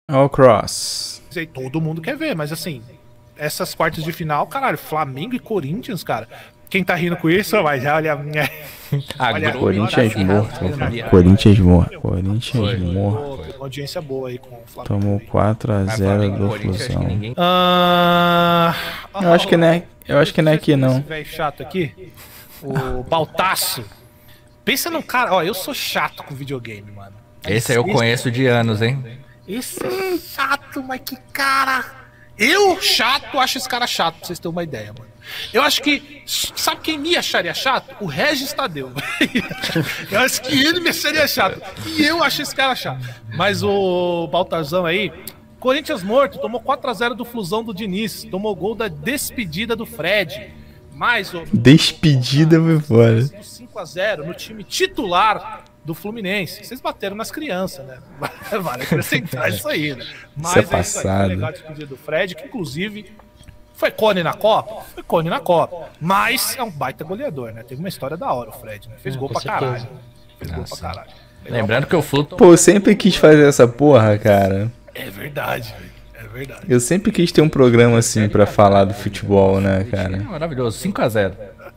All Cross. Sei, todo mundo quer ver, mas assim, essas quartas de final, caralho, Flamengo e Corinthians, cara. Quem tá rindo com isso, mas já olha a minha. Corinthians morto. Corinthians morto. Corinthians morto. Uma audiência boa aí com o Flamengo. Tomou 4-0 do Flusão. Eu acho que não é aqui não. Esse velho chato aqui, o Baltaço. Pensa num cara, ó, eu sou chato com videogame, mano. Esse aí eu conheço de anos, hein? Esse é chato, mas que cara. Eu, chato, acho esse cara chato, pra vocês terem uma ideia, mano. Eu acho que. Sabe quem me acharia chato? O Regis Tadeu. Eu acho que ele me acharia chato. E eu acho esse cara chato. Mas o Baltazão aí. Corinthians morto, tomou 4-0 do Flusão do Diniz. Tomou gol da despedida do Fred. Mais o. Despedida foi fora. 5-0 no time titular do Fluminense. Vocês bateram nas crianças, né? Vale acrescentar isso aí, né? Mas isso é passado. Legal a despedida do Fred, que inclusive foi cone na Copa? Foi cone na Copa. Mas é um baita goleador, né? Teve uma história da hora o Fred, né? Fez gol pra caralho. Fez gol pra caralho. Lembrando que o Flu... Pô, eu sempre quis fazer essa porra, cara. É verdade, velho. É verdade. Eu sempre quis ter um programa assim pra falar do futebol, né, cara? É maravilhoso, 5-0.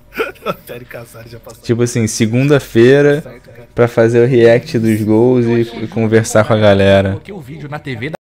Tipo assim, segunda-feira pra fazer o react dos gols e conversar com a galera. Eu coloquei o vídeo na TV